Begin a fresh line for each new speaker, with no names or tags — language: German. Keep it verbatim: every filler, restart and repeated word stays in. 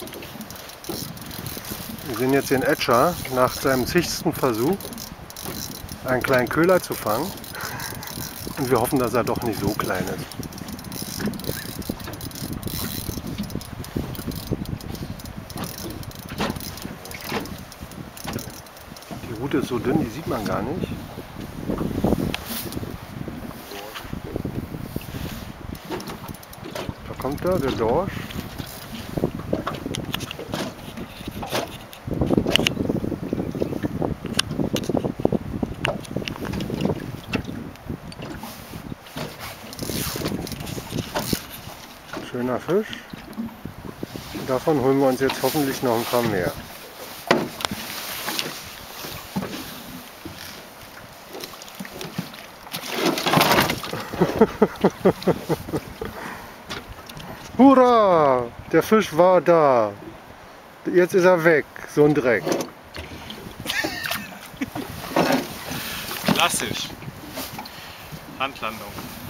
Wir sehen jetzt den Ätscher nach seinem zigsten Versuch, einen kleinen Köhler zu fangen. Und wir hoffen, dass er doch nicht so klein ist. Die Rute ist so dünn, die sieht man gar nicht. Da kommt er, der Dorsch. Schöner Fisch. Davon holen wir uns jetzt hoffentlich noch ein paar mehr. Hurra! Der Fisch war da. Jetzt ist er weg. So ein Dreck.
Klassisch. Handlandung.